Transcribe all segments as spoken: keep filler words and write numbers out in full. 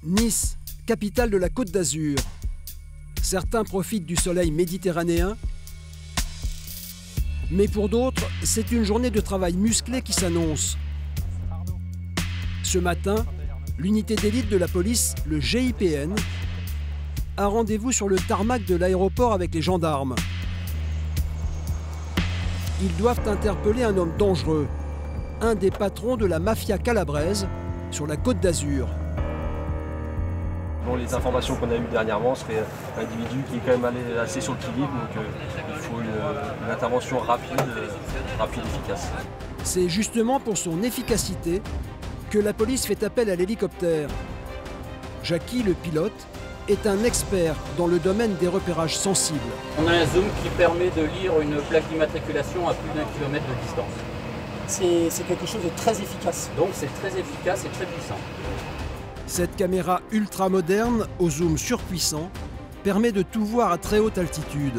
Nice, capitale de la Côte d'Azur. Certains profitent du soleil méditerranéen, mais pour d'autres, c'est une journée de travail musclé qui s'annonce. Ce matin, l'unité d'élite de la police, le G I P N, a rendez-vous sur le tarmac de l'aéroport avec les gendarmes. Ils doivent interpeller un homme dangereux, un des patrons de la mafia calabraise sur la Côte d'Azur. Bon, les informations qu'on a eues dernièrement seraient un individu qui est quand même allé assez sur le qui-vive, donc euh, il faut une, une intervention rapide, euh, rapide et efficace. C'est justement pour son efficacité que la police fait appel à l'hélicoptère. Jackie, le pilote, est un expert dans le domaine des repérages sensibles. On a un zoom qui permet de lire une plaque d'immatriculation à plus d'un kilomètre de distance. C'est quelque chose de très efficace. Donc c'est très efficace et très puissant. Cette caméra ultra moderne, au zoom surpuissant, permet de tout voir à très haute altitude.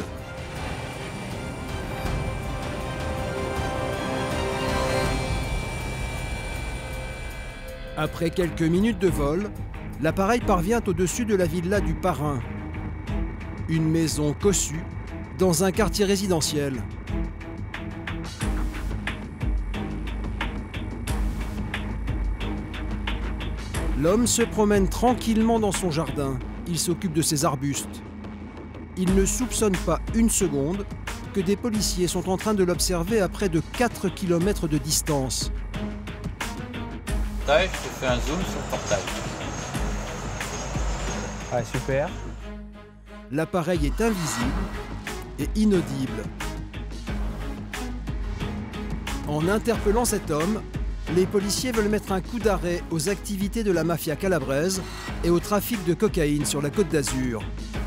Après quelques minutes de vol, l'appareil parvient au-dessus de la villa du parrain. Une maison cossue dans un quartier résidentiel. L'homme se promène tranquillement dans son jardin. Il s'occupe de ses arbustes. Il ne soupçonne pas une seconde que des policiers sont en train de l'observer à près de quatre kilomètres de distance. Là, je te fais un zoom sur le portail. Ah, super. L'appareil est invisible et inaudible. En interpellant cet homme, les policiers veulent mettre un coup d'arrêt aux activités de la mafia calabraise et au trafic de cocaïne sur la Côte d'Azur.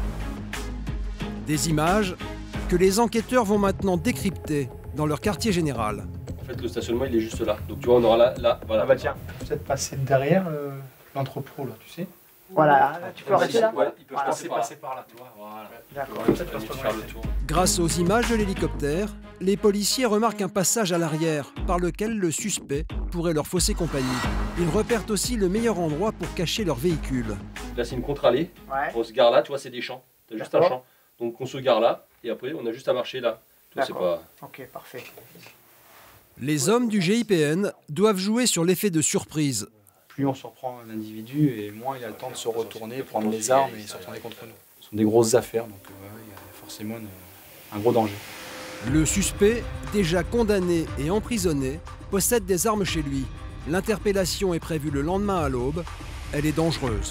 Des images que les enquêteurs vont maintenant décrypter dans leur quartier général. En fait, le stationnement, il est juste là. Donc tu vois, on aura là, là, voilà. Ah bah tiens, peut-être passer derrière euh, l'entrepôt là, tu sais. Voilà, tu peux arrêter là. Ouais, ils peuvent Voilà, passer par là. par là, toi. Voilà. D'accord. Ouais, ça permet de faire le tour. Grâce aux images de l'hélicoptère, les policiers remarquent un passage à l'arrière par lequel le suspect pourrait leur fausser compagnie. Ils repèrent aussi le meilleur endroit pour cacher leur véhicule. Là, c'est une contre-allée. Ouais. On se gare là, tu vois, c'est des champs. T'as juste un D'accord. champ. Donc on se gare là, et après, on a juste à marcher là. Toi, c'est D'accord. pas... Ok, parfait. Les hommes du G I P N doivent jouer sur l'effet de surprise. Plus on surprend un individu et moins il a le temps de se retourner, prendre les armes et se retourner contre nous. Ce sont des grosses affaires, donc euh, ouais, il y a forcément une- un gros danger. Le suspect, déjà condamné et emprisonné, possède des armes chez lui. L'interpellation est prévue le lendemain à l'aube. Elle est dangereuse.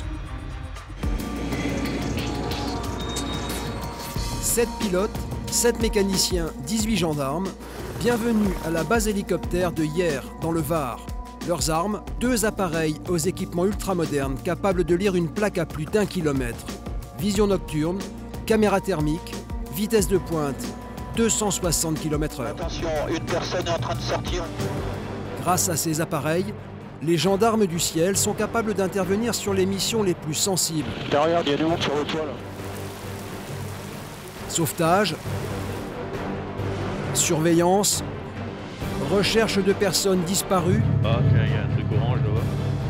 sept pilotes, sept mécaniciens, dix-huit gendarmes. Bienvenue à la base hélicoptère de Hyères, dans le Var. Leurs armes, deux appareils aux équipements ultramodernes capables de lire une plaque à plus d'un kilomètre. Vision nocturne, caméra thermique, vitesse de pointe, deux cent soixante kilomètres heure. Attention, une personne est en train de sortir. Grâce à ces appareils, les gendarmes du ciel sont capables d'intervenir sur les missions les plus sensibles. Derrière, il y a du monde sur le toit là. Sauvetage, surveillance, recherche de personnes disparues Ah, tiens, il y a un truc orange là-bas.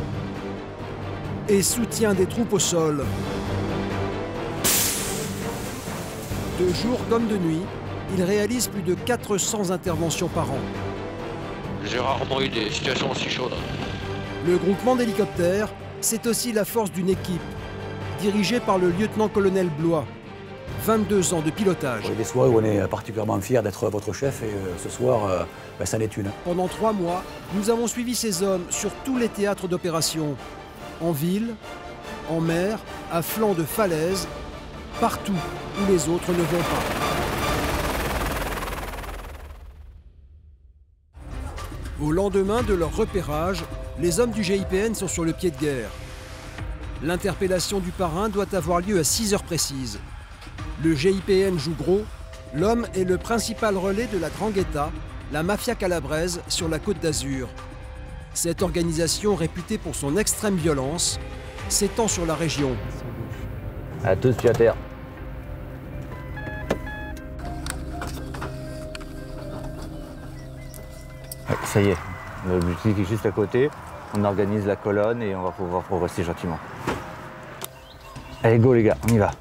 et soutien des troupes au sol. De jour comme de nuit, ils réalisent plus de quatre cents interventions par an. J'ai rarement eu des situations aussi chaudes. Le groupement d'hélicoptères, c'est aussi la force d'une équipe, dirigée par le lieutenant-colonel Blois. vingt-deux ans de pilotage. Il y a des soirées où on est particulièrement fiers d'être votre chef et euh, ce soir, euh, ben, c'en est une. Pendant trois mois, nous avons suivi ces hommes sur tous les théâtres d'opération. En ville, en mer, à flanc de falaise, partout où les autres ne vont pas. Au lendemain de leur repérage, les hommes du G I P N sont sur le pied de guerre. L'interpellation du parrain doit avoir lieu à six heures précises. Le G I P N joue gros. L'homme est le principal relais de la Drangheta, la mafia calabraise sur la Côte d'Azur. Cette organisation, réputée pour son extrême violence, s'étend sur la région. À tous pieds à terre. Ça y est, l'objectif est juste à côté. On organise la colonne et on va pouvoir progresser gentiment. Allez, go les gars, on y va.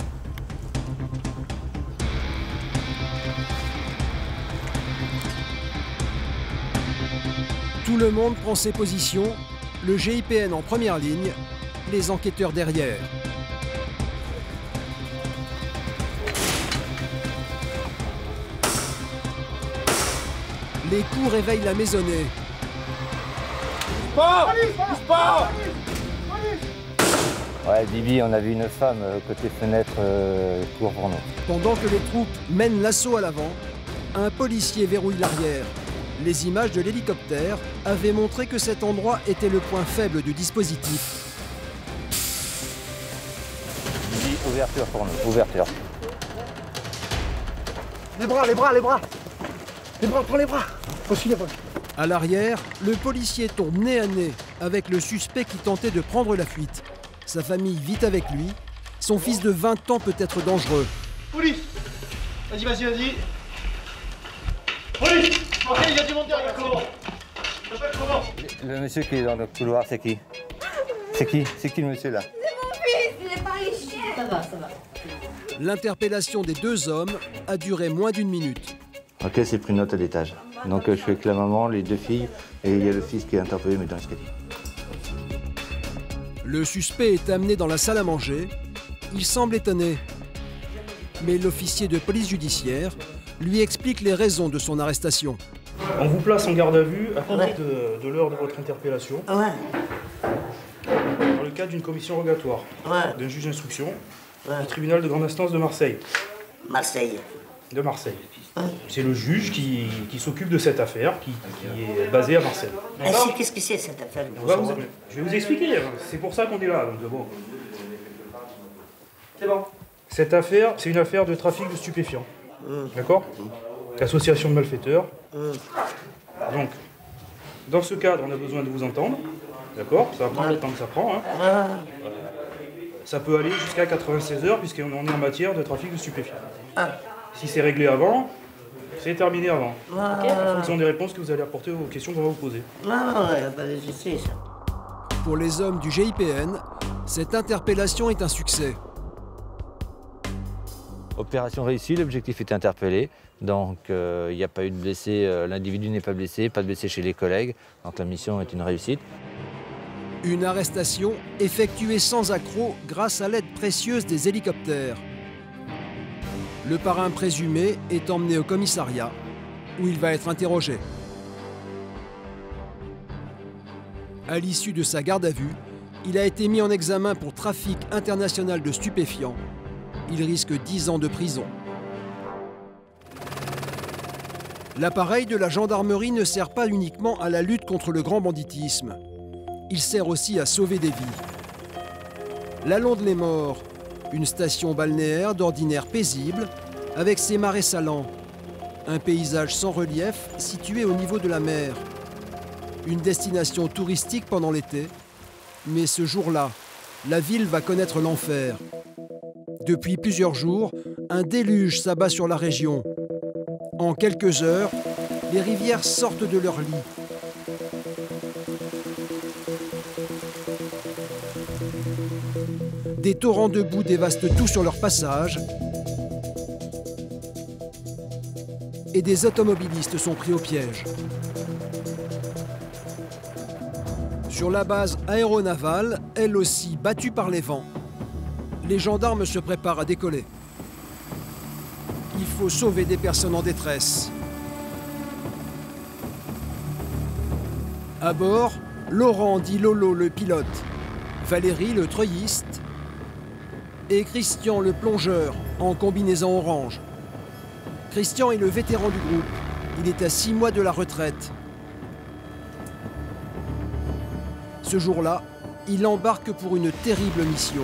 Tout le monde prend ses positions, le G I P N en première ligne, les enquêteurs derrière. Les coups réveillent la maisonnée. Pas Pas Ouais, Bibi, on a vu une femme euh, côté fenêtre, euh, court pour nous. Pendant que les troupes mènent l'assaut à l'avant, un policier verrouille l'arrière. Les images de l'hélicoptère avaient montré que cet endroit était le point faible du dispositif. Bibi, ouverture pour nous, ouverture. Les bras, les bras, les bras. Les bras, prends les bras. Aussi les bras. À l'arrière, le policier tombe nez à nez avec le suspect qui tentait de prendre la fuite. Sa famille vit avec lui. Son fils de vingt ans peut être dangereux. Police. Vas-y, vas-y, vas-y. Police. Ok, il y a du monde derrière. Comment? Comment? Le monsieur qui est dans le couloir, c'est qui? C'est qui? C'est qui le monsieur là? C'est mon fils, il est pas ici. Ça va, ça va. L'interpellation des deux hommes a duré moins d'une minute. Ok, c'est pris note à l'étage. Donc euh, je suis avec la maman, les deux filles, et il y a le fils qui est interpellé, mais dans l'escalier. Le suspect est amené dans la salle à manger. Il semble étonné. Mais l'officier de police judiciaire lui explique les raisons de son arrestation. On vous place en garde à vue à compter de, de l'heure de votre interpellation. Ouais. Dans le cadre d'une commission rogatoire, Ouais. d'un juge d'instruction, Ouais. du tribunal de grande instance de Marseille. Marseille. De Marseille. Ouais. C'est le juge qui, qui s'occupe de cette affaire, qui, qui est basé à Marseille. Ah, si, qu'est-ce que c'est cette affaire? On va vous- je vais vous expliquer, c'est pour ça qu'on est là. Donc, bon. C'est bon. Cette affaire, c'est une affaire de trafic de stupéfiants. Hum. D'accord? Association de malfaiteurs. Hum. Donc, dans ce cadre, on a besoin de vous entendre. D'accord? Ça va prendre le temps que ça prend. Hein. Ah. Ça peut aller jusqu'à quatre-vingt-seize heures, puisqu'on est en matière de trafic de stupéfiants. Ah. Si c'est réglé avant, c'est terminé avant. Ah. Ok, en fonction des réponses que vous allez apporter aux questions qu'on va vous poser. Ah, ouais, bah, je sais ça. Pour les hommes du G I P N, cette interpellation est un succès. Opération réussie, l'objectif est interpellé. Donc il n'y a pas eu de blessés, euh, l'individu n'est pas blessé, pas de blessés chez les collègues. Donc la mission est une réussite. Une arrestation effectuée sans accroc grâce à l'aide précieuse des hélicoptères. Le parrain présumé est emmené au commissariat où il va être interrogé. À l'issue de sa garde à vue, il a été mis en examen pour trafic international de stupéfiants. Il risque dix ans de prison. L'appareil de la gendarmerie ne sert pas uniquement à la lutte contre le grand banditisme. Il sert aussi à sauver des vies. La Londe-les-Morts, une station balnéaire d'ordinaire paisible, avec ses marais salants. Un paysage sans relief situé au niveau de la mer. Une destination touristique pendant l'été. Mais ce jour-là, la ville va connaître l'enfer. Depuis plusieurs jours, un déluge s'abat sur la région. En quelques heures, les rivières sortent de leur lit. Des torrents de boue dévastent tout sur leur passage. Et des automobilistes sont pris au piège. Sur la base aéronavale, elle aussi battue par les vents, les gendarmes se préparent à décoller. Il faut sauver des personnes en détresse. À bord, Laurent dit Lolo le pilote, Valérie le treuilliste et Christian le plongeur en combinaison orange. Christian est le vétéran du groupe. Il est à six mois de la retraite. Ce jour-là, il embarque pour une terrible mission.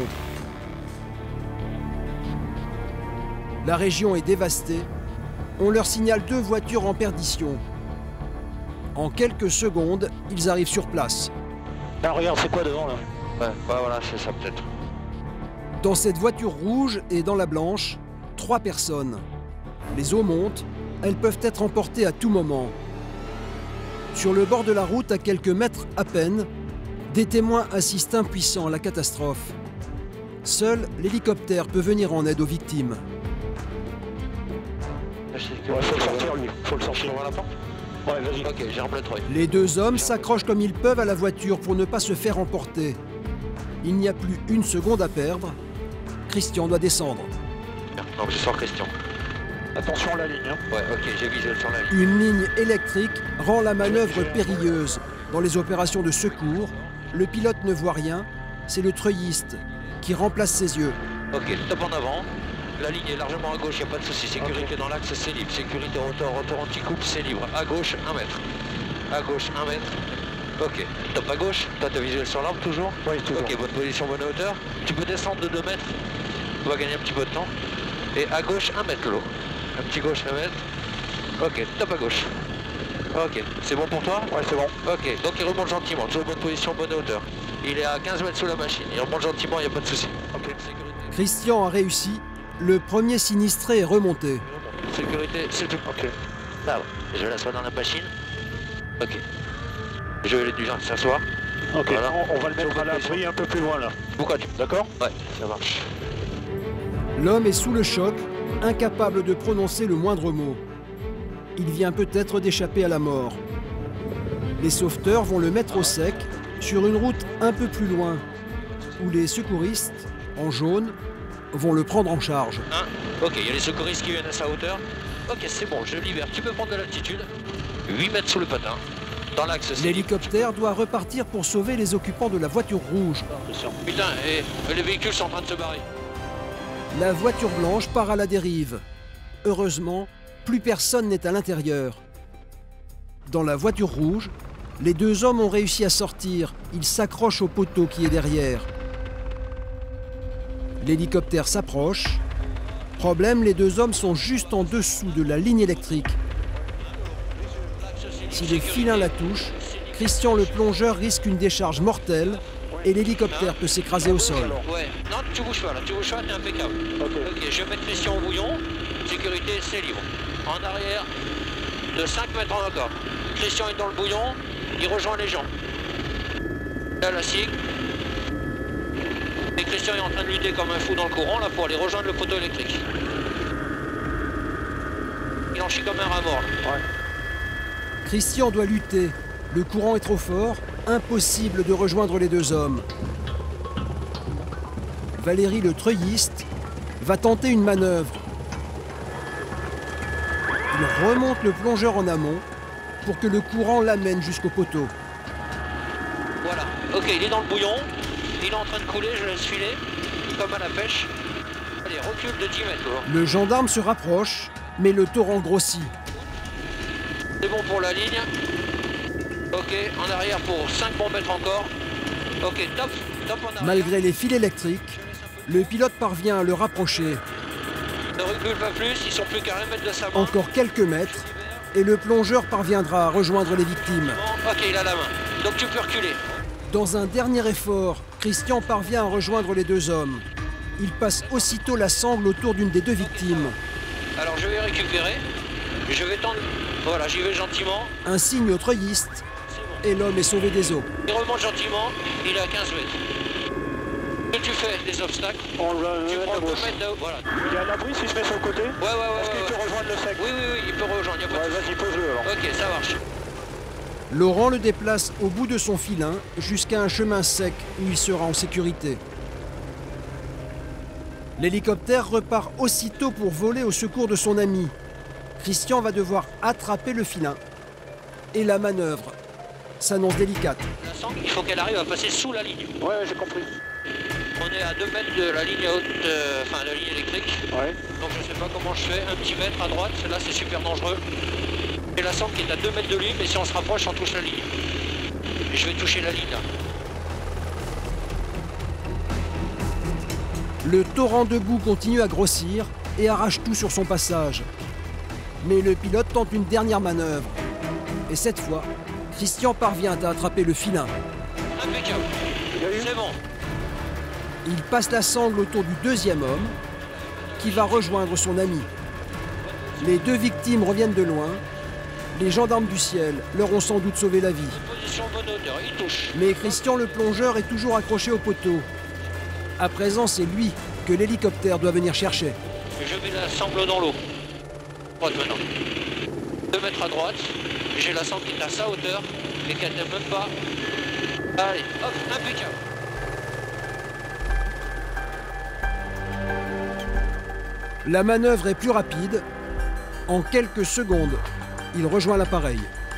La région est dévastée. On leur signale deux voitures en perdition. En quelques secondes, ils arrivent sur place. Là, regarde, c'est quoi devant, là? Ouais, bah voilà, c'est ça, peut-être. Dans cette voiture rouge et dans la blanche, trois personnes. Les eaux montent, elles peuvent être emportées à tout moment. Sur le bord de la route, à quelques mètres à peine, des témoins assistent impuissants à la catastrophe. Seul l'hélicoptère peut venir en aide aux victimes. Ouais, faut le sortir lui, faut le sortir. Sur la porte. Ouais, vas-y. Ok, j'ai rempli le truc. Les deux hommes s'accrochent comme ils peuvent à la voiture pour ne pas se faire emporter. Il n'y a plus une seconde à perdre. Christian doit descendre. Donc je sors Christian. Attention à la ligne. Hein. Ouais, ok, j'ai visuel sur la ligne. Une ligne électrique rend la manœuvre périlleuse. Dans les opérations de secours, le pilote ne voit rien, c'est le treuilliste qui remplace ses yeux. Ok, top en avant. La ligne est largement à gauche, il n'y a pas de souci. Sécurité okay. Dans l'axe, c'est libre. Sécurité retour, retour anti-coupe, c'est libre. À gauche, un mètre. À gauche, un mètre. Ok, top à gauche. Toi, tu as visuel sur l'arbre toujours? Oui, toujours. Ok, bonne position, bonne hauteur. Tu peux descendre de deux mètres. On va gagner un petit peu de temps. Et à gauche, un mètre l'eau. Un petit gauche, un mètre. Ok, top à gauche. Ok, c'est bon pour toi? Ouais, c'est bon. Ok, donc il remonte gentiment. Toujours bonne position, bonne hauteur. Il est à quinze mètres sous la machine. Il remonte gentiment, il n'y a pas de souci. Ok, sécurité. Christian a réussi. Le premier sinistré est remonté. Sécurité, c'est tout. Ok. Là, je l'assois dans la machine. Ok. Je vais les gens s'asseoir. Ok, voilà. on, on va le mettre à l'abri un peu plus loin là. Pourquoi tu... D'accord? Ouais, ça marche. L'homme est sous le choc, incapable de prononcer le moindre mot. Il vient peut-être d'échapper à la mort. Les sauveteurs vont le mettre au sec sur une route un peu plus loin, où les secouristes, en jaune, vont le prendre en charge. Hein? Ok, il y a les secouristes qui viennent à sa hauteur. Ok, c'est bon, je libère. Tu peux prendre de l'altitude. huit mètres sous le patin. Dans l'axe. L'hélicoptère doit repartir pour sauver les occupants de la voiture rouge. Putain, et les véhicules sont en train de se barrer. La voiture blanche part à la dérive. Heureusement, plus personne n'est à l'intérieur. Dans la voiture rouge, les deux hommes ont réussi à sortir. Ils s'accrochent au poteau qui est derrière. L'hélicoptère s'approche. Problème, les deux hommes sont juste en dessous de la ligne électrique. Si le filin la touche, Christian le plongeur risque une décharge mortelle et l'hélicoptère peut s'écraser au sol. Ouais, non, tu bouges pas là, tu bouges pas, t'es impeccable. Ok, okay, je vais mettre Christian au bouillon. Sécurité, c'est libre. En arrière, de cinq mètres encore. Christian est dans le bouillon, il rejoint les gens. Là, la cible. Et Christian est en train de lutter comme un fou dans le courant là pour aller rejoindre le poteau électrique. Il en chie comme un rat mort. Ouais. Christian doit lutter. Le courant est trop fort, impossible de rejoindre les deux hommes. Valérie le treuilliste va tenter une manœuvre. Il remonte le plongeur en amont pour que le courant l'amène jusqu'au poteau. Voilà, ok, il est dans le bouillon. Il est en train de couler, je laisse filer, comme à la pêche. Allez, recule de dix mètres. Alors. Le gendarme se rapproche, mais le torrent grossit. C'est bon pour la ligne. Ok, en arrière pour cinq bons mètres encore. Ok, top, top en arrière. Malgré les fils électriques, le pilote parvient à le rapprocher. Ne recule pas plus, ils sont plus qu'à un mètre de sa main. Encore quelques mètres, et le plongeur parviendra à rejoindre les victimes. Bon, ok, il a la main, donc tu peux reculer. Dans un dernier effort, Christian parvient à rejoindre les deux hommes. Il passe aussitôt la sangle autour d'une des deux victimes. Alors je vais récupérer, je vais tendre, voilà, j'y vais gentiment. Un signe au treuilliste, bon. Et l'homme est sauvé des eaux. Il remonte gentiment, il est à quinze mètres. Que tu fais des obstacles, on va tu prends deux mètres de haut, voilà. Il y a un abri s'il se met sur le côté? Ouais, ouais, ouais. Est-ce ouais, qu'il ouais. peut rejoindre le sec? Oui, oui, oui, il peut rejoindre, il n'y a pas ouais, de vas-y, pose-le alors. Ok, ça marche. Laurent le déplace au bout de son filin jusqu'à un chemin sec où il sera en sécurité. L'hélicoptère repart aussitôt pour voler au secours de son ami. Christian va devoir attraper le filin. Et la manœuvre s'annonce délicate. La sangle, il faut qu'elle arrive à passer sous la ligne. Ouais, ouais j'ai compris. On est à deux mètres de la ligne haute, euh, enfin de la ligne électrique. Ouais. Donc je sais pas comment je fais. Un petit mètre à droite, là c'est super dangereux. Et la sangle qui est à deux mètres de lui, mais si on se rapproche, on touche la ligne. Et je vais toucher la ligne là. Le torrent de boue continue à grossir et arrache tout sur son passage. Mais le pilote tente une dernière manœuvre. Et cette fois, Christian parvient à attraper le filin. Impeccable. C'est bon. Il passe la sangle autour du deuxième homme, qui va rejoindre son ami. Les deux victimes reviennent de loin. Les gendarmes du ciel leur ont sans doute sauvé la vie. Position bonne hauteur, il touche. Mais Christian le plongeur est toujours accroché au poteau. À présent, c'est lui que l'hélicoptère doit venir chercher. Je mets la sangle dans l'eau. Droite maintenant. Deux mètres à droite. J'ai la sangle qui est à sa hauteur et qu'elle n'aime même pas. Allez, hop, impeccable. La manœuvre est plus rapide. En quelques secondes, il rejoint l'appareil.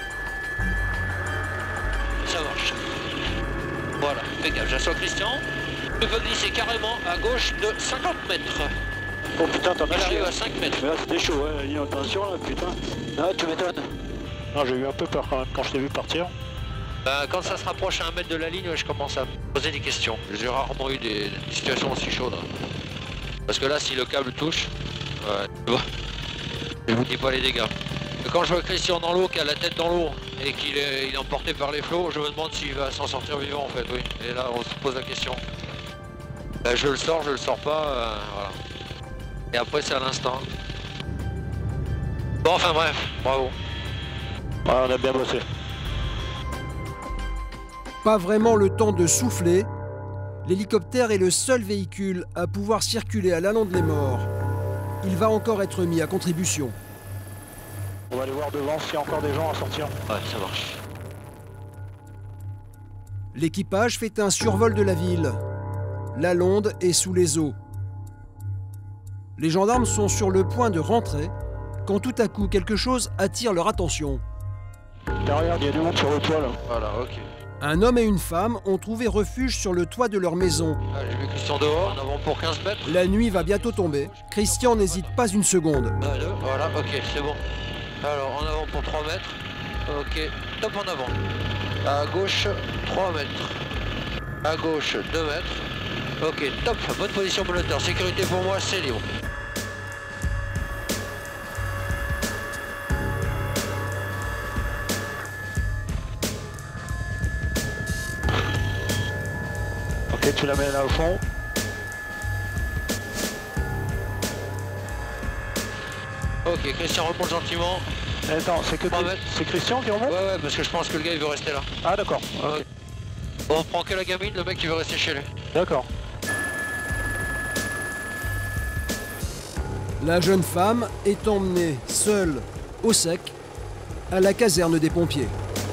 Ça marche. Voilà, impeccable. J'assois Christian. Tu peux glisser carrément à gauche de cinquante mètres. Oh putain, t'en as J'arrive à cinq mètres. Mais là c'était chaud, ouais, la ligne en tension là, putain. Ah, tu m'étonnes. Non, j'ai eu un peu peur quand même quand je t'ai vu partir. Ben, quand ça se rapproche à un mètre de la ligne, je commence à me poser des questions. J'ai rarement eu des, des situations aussi chaudes. Parce que là, si le câble touche, ouais, je vous dis pas les dégâts. Quand je vois Christian dans l'eau, qui a la tête dans l'eau et qu'il est, il est emporté par les flots, je me demande s'il va s'en sortir vivant en fait, oui. Et là, on se pose la question. Ben, je le sors, je le sors pas, euh, voilà. Et après, c'est à l'instant. Bon, enfin bref, bravo. Ouais, on a bien bossé. Pas vraiment le temps de souffler. L'hélicoptère est le seul véhicule à pouvoir circuler à Lalande-les-Morts. Il va encore être mis à contribution. On va aller voir devant s'il y a encore des gens à sortir. Ouais, ça marche. L'équipage fait un survol de la ville. Lalande est sous les eaux. Les gendarmes sont sur le point de rentrer quand tout à coup quelque chose attire leur attention. Derrière, il y a du monde sur le toit là. Voilà, ok. Un homme et une femme ont trouvé refuge sur le toit de leur maison. Ah, j'ai vu Christian dehors, en avant pour quinze mètres. La nuit va bientôt tomber. Christian n'hésite pas une seconde. Un, deux, voilà, ok, c'est bon. Alors, en avant pour trois mètres. Ok, top en avant. À gauche, trois mètres. À gauche, deux mètres. Ok, top, bonne position pour le moteur. Sécurité pour moi, c'est libre. Ok, tu la mets là au fond. Ok, Christian remonte gentiment. Attends, c'est que c'est Christian qui remonte? Ouais, ouais, parce que je pense que le gars il veut rester là. Ah d'accord. Okay. Okay. Bon, on prend que la gamine, le mec il veut rester chez lui. D'accord. La jeune femme est emmenée seule, au sec, à la caserne des pompiers.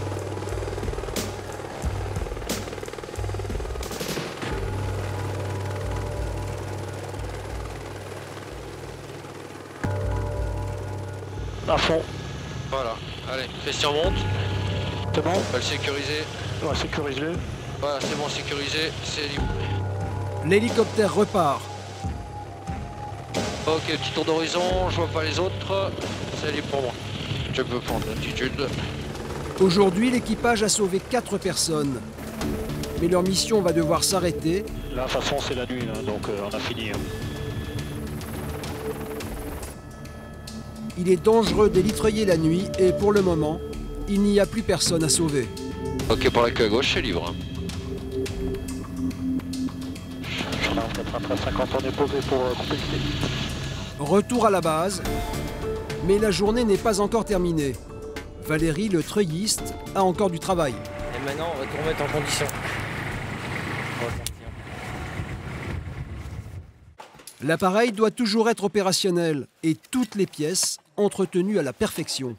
À fond. Voilà, allez, Christian monte. C'est bon? On va le sécuriser. Ouais, sécurise-le. Voilà, c'est bon, sécurisé, c'est libre. L'hélicoptère repart. Ok, petit tour d'horizon, je vois pas les autres. C'est libre pour moi. Je peux prendre l'altitude. Aujourd'hui, l'équipage a sauvé quatre personnes. Mais leur mission va devoir s'arrêter. Là, de toute façon, c'est la nuit, là, donc euh, on a fini. Hein. Il est dangereux d'élitreuiller la nuit et pour le moment, il n'y a plus personne à sauver. Ok, pour la queue à gauche, c'est libre. Là, on est après cinquante, on est posé pour euh, compléter. Retour à la base, mais la journée n'est pas encore terminée. Valérie, le treuilliste, a encore du travail. Et maintenant, on va tout remettre en condition. L'appareil doit toujours être opérationnel et toutes les pièces entretenues à la perfection.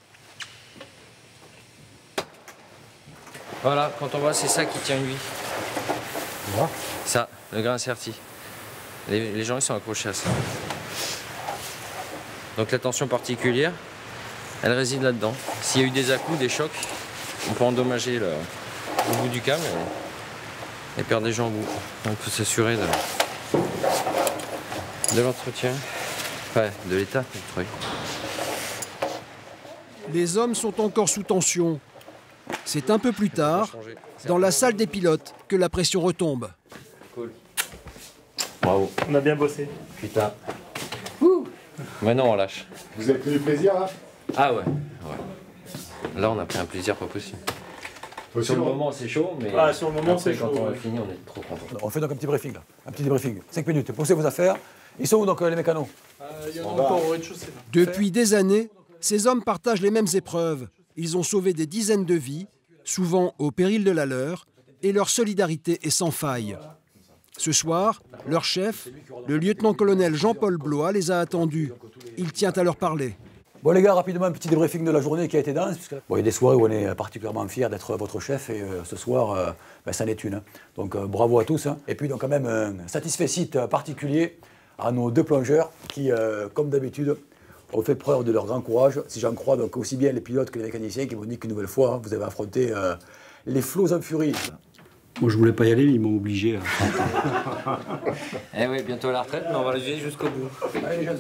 Voilà, quand on voit, c'est ça qui tient une vie. Voilà. Ça, le grain serti. Les, les gens ils sont accrochés à ça. Donc la tension particulière, elle réside là-dedans. S'il y a eu des à-coups, des chocs, on peut endommager le, le bout du câble et, et perdre des gens au bout. On peut s'assurer de, de l'entretien, ouais, de l'état du truc. Les hommes sont encore sous tension. C'est un peu plus tard, dans la salle des pilotes, que la pression retombe. Cool. Bravo. On a bien bossé. Putain. Ouh. Maintenant on lâche. Vous avez pris du plaisir là? Ah ouais, ouais. Là on a pris un plaisir pas possible. Sur le moment c'est chaud, mais ah, sur le moment c'est chaud. Quand on a ouais. fini, on est trop content. On fait donc un petit briefing là, un petit débriefing. cinq minutes, posez vos affaires. Ils sont où donc euh, les mécanos? euh, Il y en a encore au rez-de-chaussée. Depuis des années, ces hommes partagent les mêmes épreuves. Ils ont sauvé des dizaines de vies, souvent au péril de la leur, et leur solidarité est sans faille. Ce soir, leur chef, le lieutenant-colonel Jean-Paul Blois, les a attendus. Il tient à leur parler. Bon les gars, rapidement un petit débriefing de la journée qui a été dense. Puisque... Bon, il y a des soirées où on est particulièrement fiers d'être votre chef et euh, ce soir, euh, ben, c'en est une. Donc euh, bravo à tous. Hein. Et puis donc quand même un satisfecit particulier à nos deux plongeurs qui, euh, comme d'habitude, ont fait preuve de leur grand courage. Si j'en crois, donc aussi bien les pilotes que les mécaniciens qui m'ont dit qu'une nouvelle fois, hein, vous avez affronté euh, les flots en furie. Moi je voulais pas y aller, mais ils m'ont obligé. Eh oui, bientôt à la retraite, mais on va le vivre jusqu'au bout. Allez les jeunes.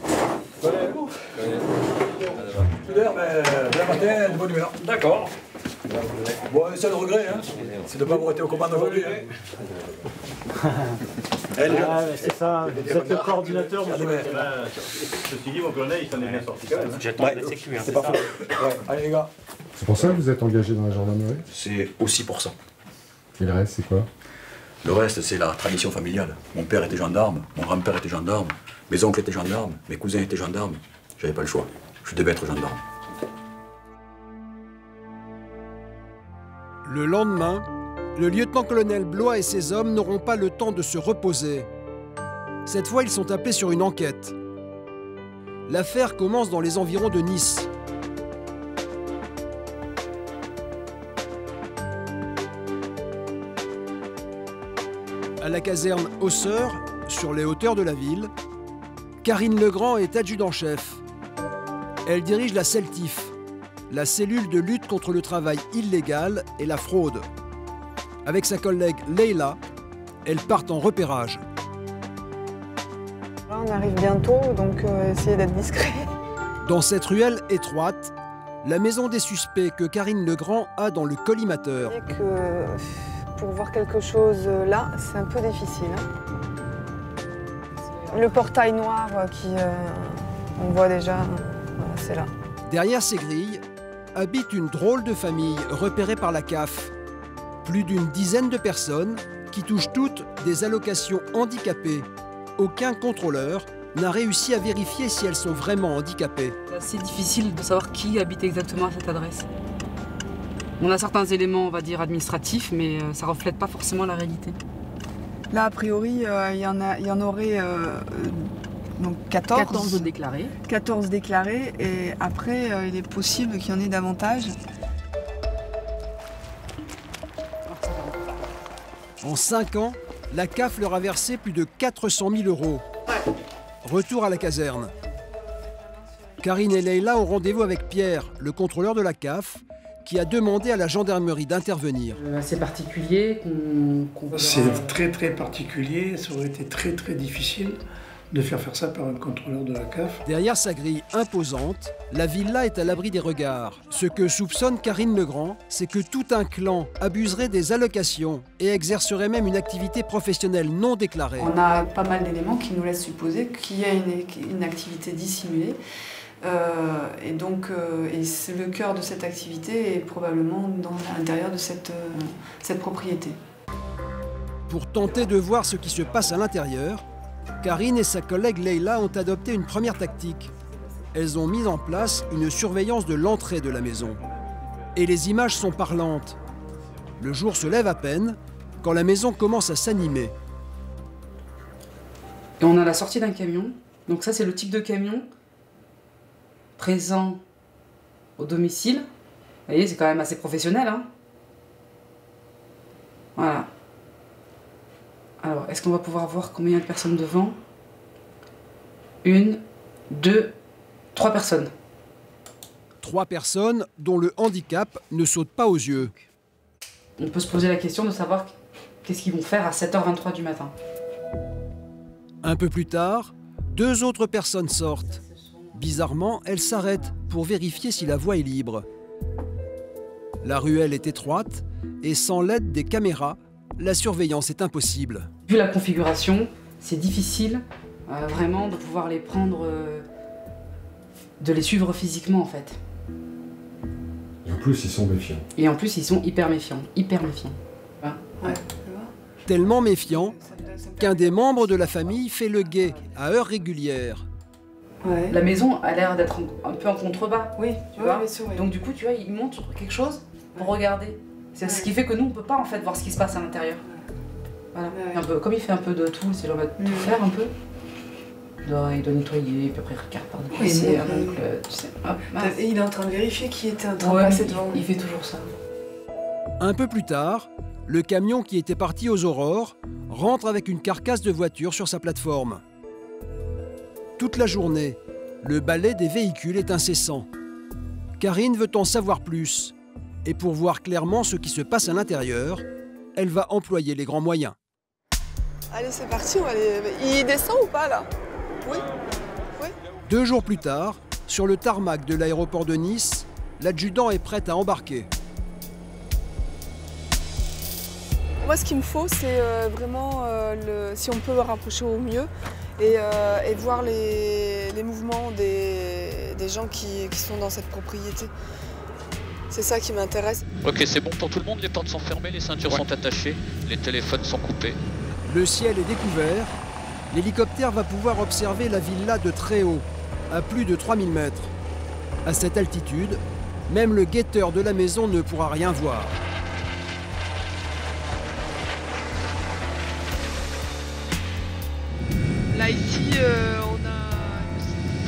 Tout d'heure, mais demain matin, de bonne humeur. D'accord. Bon, le seul regret, hein, c'est de ne pas avoir été aux commandes aujourd'hui. Hein. Ah, c'est ça, vous êtes le coordinateur, monsieur. Ceci dit, mon colonel, il s'en est bien sorti quand même. J'attends les sécu, hein, c'est pas faux. Ouais. Allez les gars. C'est pour ça que vous êtes engagé dans la gendarmerie? C'est aussi pour ça. Et le reste, c'est quoi? Le reste, c'est la tradition familiale. Mon père était gendarme, mon grand-père était gendarme, mes oncles étaient gendarmes, mes cousins étaient gendarmes. J'avais pas le choix. Je devais être gendarme. Le lendemain, le lieutenant-colonel Blois et ses hommes n'auront pas le temps de se reposer. Cette fois, ils sont appelés sur une enquête. L'affaire commence dans les environs de Nice. À la caserne Hausseur, sur les hauteurs de la ville, Karine Legrand est adjudant-chef. Elle dirige la CELTIF, la cellule de lutte contre le travail illégal et la fraude. Avec sa collègue Leïla, elles partent en repérage. Là, on arrive bientôt, donc euh, essayez d'être discret. Dans cette ruelle étroite, la maison des suspects que Karine Legrand a dans le collimateur. Que pour voir quelque chose là, c'est un peu difficile. Hein. Le portail noir qui, euh, on voit déjà, voilà, c'est là. Derrière ces grilles, habite une drôle de famille repérée par la C A F. Plus d'une dizaine de personnes qui touchent toutes des allocations handicapées. Aucun contrôleur n'a réussi à vérifier si elles sont vraiment handicapées. C'est assez difficile de savoir qui habite exactement à cette adresse. On a certains éléments, on va dire, administratifs, mais ça ne reflète pas forcément la réalité. Là, a priori, il euh, y, y en aurait euh, donc quatorze. quatorze déclarés. quatorze déclarés, et après, euh, il est possible qu'il y en ait davantage. En cinq ans, la C A F leur a versé plus de quatre cent mille euros. Retour à la caserne. Karine et Leïla ont rendez-vous avec Pierre, le contrôleur de la C A F, qui a demandé à la gendarmerie d'intervenir. Euh, assez particulier qu'on qu verra... C'est très très particulier, ça aurait été très très difficile de faire faire ça par un contrôleur de la C A F. Derrière sa grille imposante, la villa est à l'abri des regards. Ce que soupçonne Karine Legrand, c'est que tout un clan abuserait des allocations et exercerait même une activité professionnelle non déclarée. On a pas mal d'éléments qui nous laissent supposer qu'il y a une, une activité dissimulée. Euh, et donc, euh, et le cœur de cette activité est probablement dans l'intérieur de cette, euh, cette propriété. Pour tenter de voir ce qui se passe à l'intérieur, Karine et sa collègue Leïla ont adopté une première tactique. Elles ont mis en place une surveillance de l'entrée de la maison. Et les images sont parlantes. Le jour se lève à peine quand la maison commence à s'animer. Et on a la sortie d'un camion. Donc ça, c'est le type de camion présent au domicile. Vous voyez, c'est quand même assez professionnel, hein. Voilà. Alors, est-ce qu'on va pouvoir voir combien il y a de personnes devant? Une, deux, trois personnes. Trois personnes dont le handicap ne saute pas aux yeux. On peut se poser la question de savoir qu'est-ce qu'ils vont faire à sept heures vingt-trois du matin. Un peu plus tard, deux autres personnes sortent. Bizarrement, elles s'arrêtent pour vérifier si la voie est libre. La ruelle est étroite et sans l'aide des caméras, la surveillance est impossible. Vu la configuration, c'est difficile euh, vraiment de pouvoir les prendre, euh, de les suivre physiquement en fait. Et en plus, ils sont méfiants. Et en plus, ils sont hyper méfiants, hyper méfiants. Hein ouais. Tellement méfiants qu'un des membres de la famille fait le guet à heures régulières. Ouais. La maison a l'air d'être un peu en contrebas, oui, tu oui, vois. bien sûr, oui. Donc du coup, tu vois, ils montrent quelque chose pour regarder. C'est ouais. Ce qui fait que nous, on peut pas en fait voir ce qui se passe à l'intérieur. Voilà. Un peu, comme il fait un peu de tout, c'est genre va tout faire un peu. Il doit, il doit nettoyer, puis après il regarde par Oui, dessus. c'est- Donc, euh, tu sais, hop, mince. Et il est en train de vérifier qui était en train Ouais, de passer il- devant. il fait toujours ça. Un peu plus tard, le camion qui était parti aux aurores rentre avec une carcasse de voiture sur sa plateforme. Toute la journée, le balai des véhicules est incessant. Karine veut en savoir plus. Et pour voir clairement ce qui se passe à l'intérieur, elle va employer les grands moyens. Allez, c'est parti, on va aller... Il descend ou pas, là? Oui. Oui. Deux jours plus tard, sur le tarmac de l'aéroport de Nice, l'adjudant est prêt à embarquer. Moi, ce qu'il me faut, c'est euh, vraiment, euh, le... si on peut le rapprocher au mieux, et, euh, et voir les, les mouvements des, des gens qui, qui sont dans cette propriété. C'est ça qui m'intéresse. Ok, c'est bon pour tout le monde, les portes sont fermées, les ceintures sont attachées, les téléphones sont coupés. Le ciel est découvert. L'hélicoptère va pouvoir observer la villa de très haut, à plus de trois mille mètres. À cette altitude, même le guetteur de la maison ne pourra rien voir. Là, ici, euh, on a, il me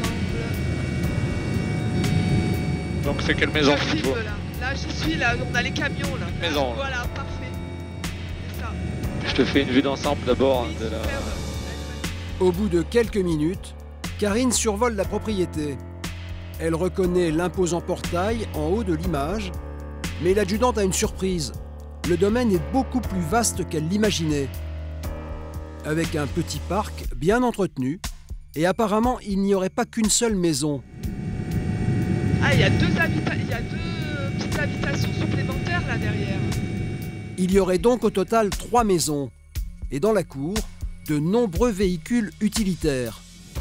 semble... Donc c'est quelle maison? Je filme, là. Là, j'y suis, là, on a les camions, là. Maison. Voilà, parfait. C'est ça. Je te fais une vue d'ensemble d'abord de la... Au bout de quelques minutes, Karine survole la propriété. Elle reconnaît l'imposant portail en haut de l'image, mais l'adjudante a une surprise. Le domaine est beaucoup plus vaste qu'elle l'imaginait. Avec un petit parc bien entretenu, et apparemment il n'y aurait pas qu'une seule maison. Ah, il y a deux, habita... il y a deux petites habitations supplémentaires là derrière. Il y aurait donc au total trois maisons, et dans la cour, de nombreux véhicules utilitaires.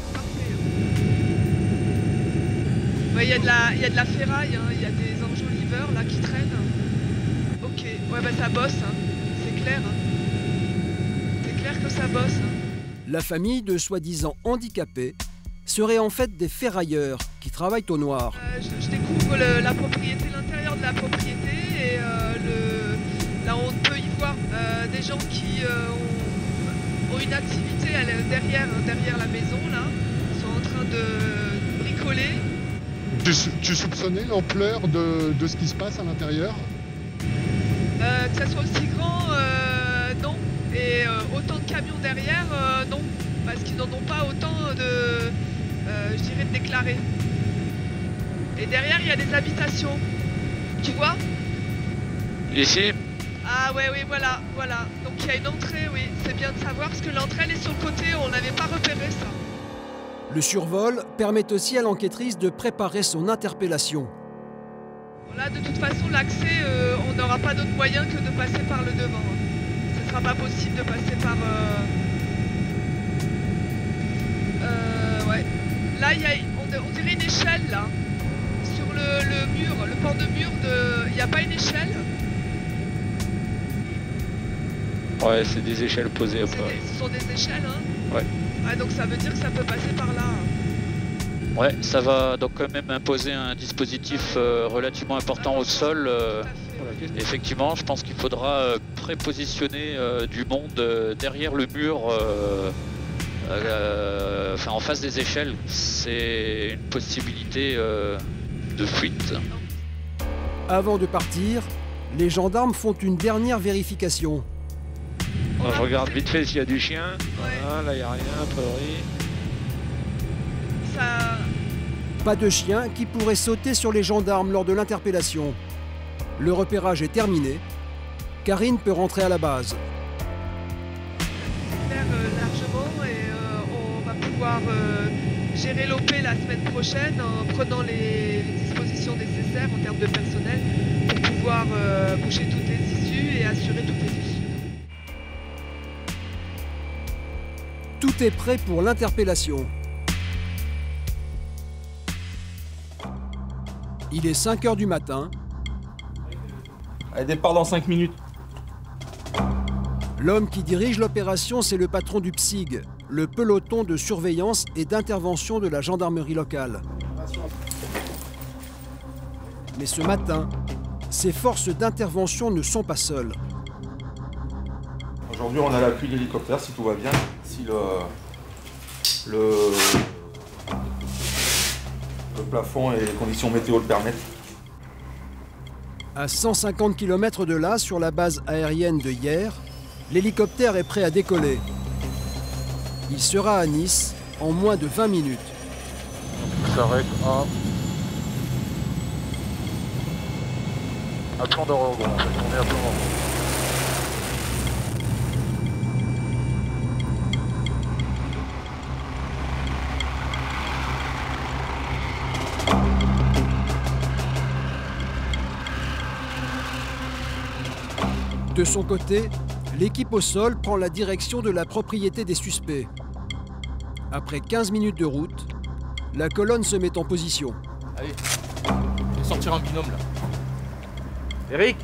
Ouais, il y a de la, il y a de la ferraille, hein. Il y a des enjoliveurs là qui traînent. Ok, ouais bah ça bosse, hein. C'est clair. Hein. C'est clair que ça bosse. Hein. La famille de soi-disant handicapés serait en fait des ferrailleurs qui travaillent au noir. Euh, je, je découvre le, la propriété, l'intérieur de la propriété et euh, le, là on peut y voir euh, des gens qui euh, ont, ont une activité à la- derrière, derrière la maison là. Ils sont en train de bricoler. Tu, sou- tu soupçonnais l'ampleur de, de ce qui se passe à l'intérieur? Euh, que ça soit aussi grand, euh, non. Et euh, autant de camions derrière, euh, non. Parce qu'ils n'en ont pas autant de, euh, je dirais, de déclarés. Et derrière, il y a des habitations. Tu vois? Ici? Ah ouais, oui, voilà, voilà. Donc il y a une entrée, oui. C'est bien de savoir parce que l'entrée, elle est sur le côté, on n'avait pas repéré ça. Le survol permet aussi à l'enquêtrice de préparer son interpellation. Là, de toute façon, l'accès, euh, on n'aura pas d'autre moyen que de passer par le devant. hein. Ce ne sera pas possible de passer par... Euh... Euh, ouais. Là, il y a, on, on dirait une échelle, là. Sur le, le mur, le pan de mur, de... il n'y a pas une échelle? Ouais, c'est des échelles posées au C'est des- Ce sont des échelles, hein. Ouais. Ah, donc ça veut dire que ça peut passer par là. hein. Ouais, ça va donc quand même imposer un dispositif euh, relativement important au sol. euh, effectivement, je pense qu'il faudra euh, prépositionner euh, du monde euh, derrière le mur, euh, euh, enfin en face des échelles. C'est une possibilité euh, de fuite. Avant de partir, les gendarmes font une dernière vérification. Alors, je regarde vite fait s'il y a du chien. Voilà, là il n'y a rien a priori. Ça... Pas de chien qui pourrait sauter sur les gendarmes lors de l'interpellation. Le repérage est terminé. Karine peut rentrer à la base. Faire euh, largement et euh, on va pouvoir euh, gérer l'O P la semaine prochaine en prenant les, les dispositions nécessaires en termes de personnel pour pouvoir euh, boucher toutes les issues et assurer toutes les issues. Tout est prêt pour l'interpellation. Il est cinq heures du matin. Allez, départ dans cinq minutes. L'homme qui dirige l'opération, c'est le patron du P S I G, le peloton de surveillance et d'intervention de la gendarmerie locale. Mais ce matin, ces forces d'intervention ne sont pas seules. Aujourd'hui, on a l'appui de l'hélicoptère si tout va bien, si le, le, le plafond et les conditions météo le permettent. À cent cinquante kilomètres de là, sur la base aérienne de Hyères, l'hélicoptère est prêt à décoller. Il sera à Nice en moins de vingt minutes. Ça s'arrête à... à plan d'Orogon, en fait. On est à plan d'Orogon. De son côté, l'équipe au sol prend la direction de la propriété des suspects. Après quinze minutes de route, la colonne se met en position. Allez, je vais sortir un binôme là. Eric!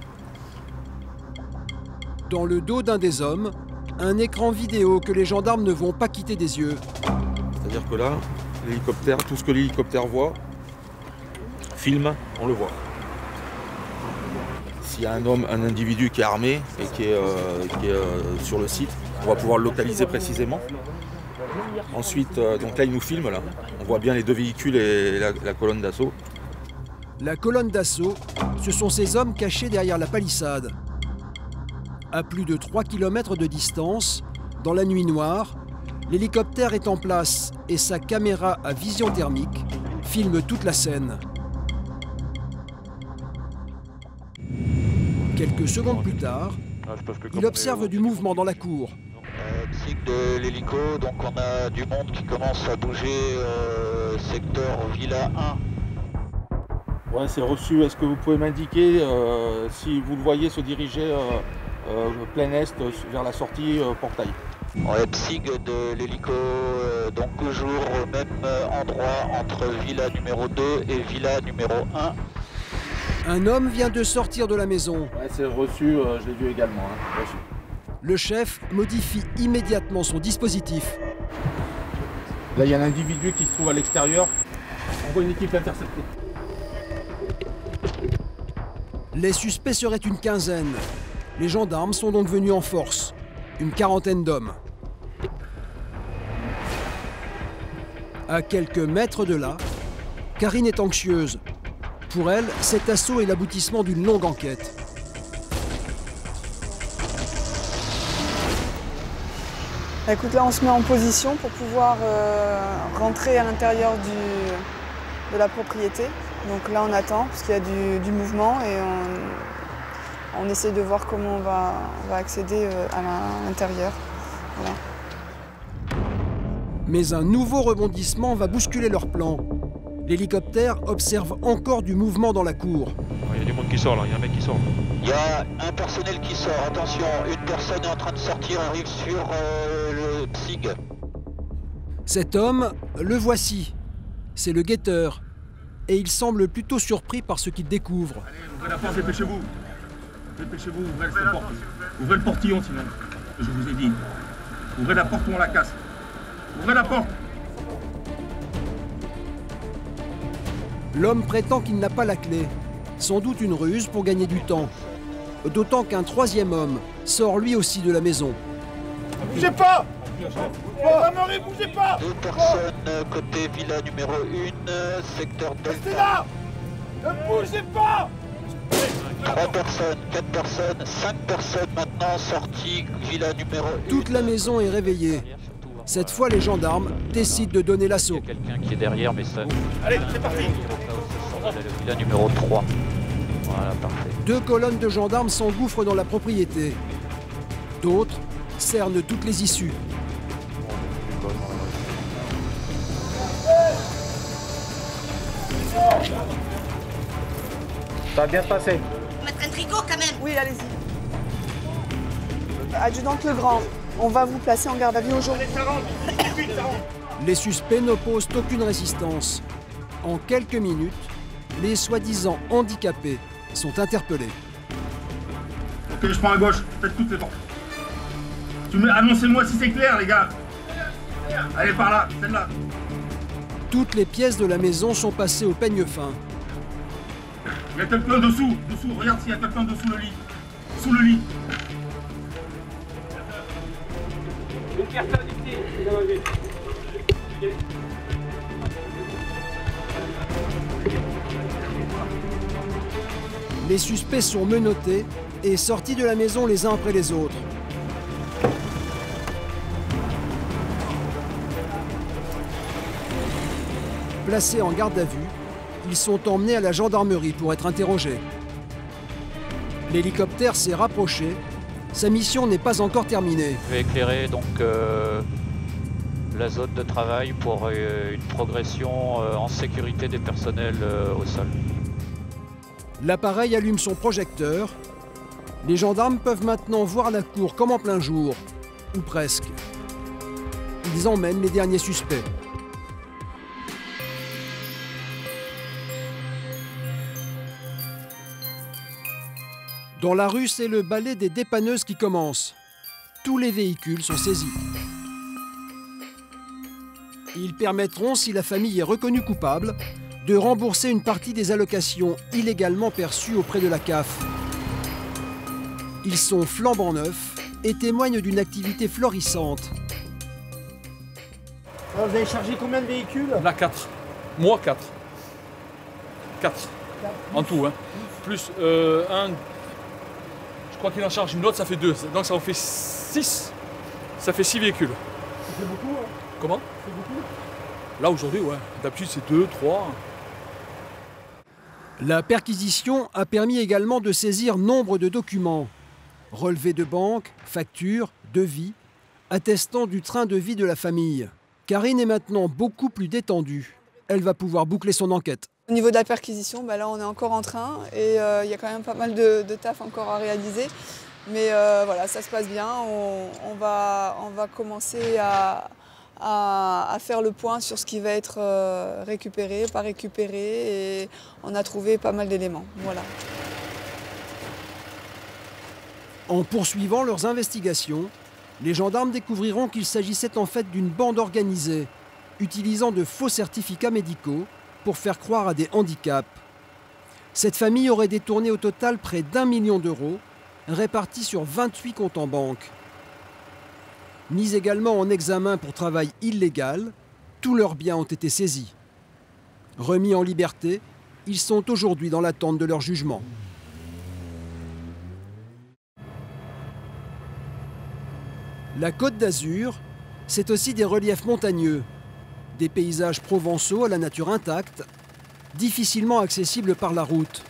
Dans le dos d'un des hommes, un écran vidéo que les gendarmes ne vont pas quitter des yeux. C'est-à-dire que là, l'hélicoptère, tout ce que l'hélicoptère voit, filme, on le voit. S'il y a un homme, un individu qui est armé et qui est, euh, qui est euh, sur le site, on va pouvoir le localiser précisément. Ensuite, euh, donc là, il nous filme, là. On voit bien les deux véhicules et la, la colonne d'assaut. La colonne d'assaut, ce sont ces hommes cachés derrière la palissade. À plus de trois kilomètres de distance, dans la nuit noire, l'hélicoptère est en place et sa caméra à vision thermique filme toute la scène. Quelques secondes plus tard, il observe du mouvement dans la cour. Euh, psych de l'hélico, donc on a du monde qui commence à bouger, euh, secteur Villa un. Ouais, c'est reçu. Est-ce que vous pouvez m'indiquer euh, si vous le voyez se diriger euh, euh, plein est vers la sortie euh, portail? Ouais, psych de l'hélico, euh, donc toujours au même endroit entre Villa numéro deux et Villa numéro un. Un homme vient de sortir de la maison. Ouais, c'est reçu, euh, je l'ai vu également. Hein, reçu. Le chef modifie immédiatement son dispositif. Là, il y a un individu qui se trouve à l'extérieur. On voit une équipe interceptée. Les suspects seraient une quinzaine. Les gendarmes sont donc venus en force. Une quarantaine d'hommes. À quelques mètres de là, Karine est anxieuse. Pour elle, cet assaut est l'aboutissement d'une longue enquête. Écoute, là on se met en position pour pouvoir euh, rentrer à l'intérieur du, de la propriété. Donc là on attend parce qu'il y a du, du mouvement et on, on essaie de voir comment on va, on va accéder euh, à l'intérieur. Voilà. Mais un nouveau rebondissement va bousculer leur plan. L'hélicoptère observe encore du mouvement dans la cour. Il y a du monde qui sort là, il y a un mec qui sort. Il y a un personnel qui sort, attention, une personne est en train de sortir, arrive sur euh, le P S I G. Cet homme, le voici. C'est le guetteur. Et il semble plutôt surpris par ce qu'il découvre. Allez, ouvrez la porte, dépêchez-vous. Dépêchez-vous, ouvrez, ouvrez, porte. ouvrez le portillon sinon, je vous ai dit. Ouvrez la porte ou on la casse. Ouvrez la porte. L'homme prétend qu'il n'a pas la clé. Sans doute une ruse pour gagner du temps. D'autant qu'un troisième homme sort lui aussi de la maison. Bougez pas! Gendarmerie, bougez pas! Deux personnes côté villa numéro un, secteur Delta. Restez là! Ne bougez pas! Trois personnes, quatre personnes, cinq personnes maintenant sorties villa numéro un. Toute la maison est réveillée. Cette fois, les gendarmes décident de donner l'assaut. Il y a quelqu'un qui est derrière, mais ça... Allez, c'est parti! Villa numéro trois. Voilà, parfait. Deux colonnes de gendarmes s'engouffrent dans la propriété. D'autres cernent toutes les issues. Ça va bien se passer. Mettre un tricot quand même. Oui, allez-y. Adjudante Legrand, on va vous placer en garde à vue aujourd'hui. Les suspects n'opposent aucune résistance. En quelques minutes, les soi-disant handicapés sont interpellés. Ok, je prends à gauche, faites toutes les portes. Tu mets... Annoncez-moi si c'est clair, les gars. Allez, par là, celle-là. Toutes les pièces de la maison sont passées au peigne fin. Il y a quelqu'un dessous, dessous, regarde s'il y a quelqu'un dessous le lit. Sous le lit. Une personne ici. Les suspects sont menottés et sortis de la maison les uns après les autres. Placés en garde à vue, ils sont emmenés à la gendarmerie pour être interrogés. L'hélicoptère s'est rapproché. Sa mission n'est pas encore terminée. Je vais éclairer donc euh, la zone de travail pour euh, une progression euh, en sécurité des personnels euh, au sol. L'appareil allume son projecteur. Les gendarmes peuvent maintenant voir la cour comme en plein jour, ou presque. Ils emmènent les derniers suspects. Dans la rue, c'est le balai des dépanneuses qui commence. Tous les véhicules sont saisis. Ils permettront, si la famille est reconnue coupable, de rembourser une partie des allocations illégalement perçues auprès de la C A F. Ils sont flambant neufs et témoignent d'une activité florissante. Alors, vous avez chargé combien de véhicules? Là, quatre. Moi, quatre. Quatre. En tout, hein. Plus euh, un... Je crois qu'il en charge une autre, ça fait deux. Donc ça en fait six. Ça fait six véhicules. Ça fait beaucoup, hein? Comment? Ça fait beaucoup? Là, aujourd'hui, ouais. D'habitude, c'est deux, trois. La perquisition a permis également de saisir nombre de documents. Relevés de banque, factures, devis, attestant du train de vie de la famille. Karine est maintenant beaucoup plus détendue. Elle va pouvoir boucler son enquête. Au niveau de la perquisition, bah là on est encore en train et il euh, y a quand même pas mal de, de taf encore à réaliser. Mais euh, voilà, ça se passe bien. On, on, va, on va commencer à, à, à faire le point sur ce qui va être euh, récupéré, pas récupéré. Et on a trouvé pas mal d'éléments. Voilà. En poursuivant leurs investigations, les gendarmes découvriront qu'il s'agissait en fait d'une bande organisée, utilisant de faux certificats médicaux pour faire croire à des handicaps. Cette famille aurait détourné au total près d'un million d'euros, répartis sur vingt-huit comptes en banque. Mis également en examen pour travail illégal, tous leurs biens ont été saisis. Remis en liberté, ils sont aujourd'hui dans l'attente de leur jugement. La Côte d'Azur, c'est aussi des reliefs montagneux, des paysages provençaux à la nature intacte, difficilement accessibles par la route.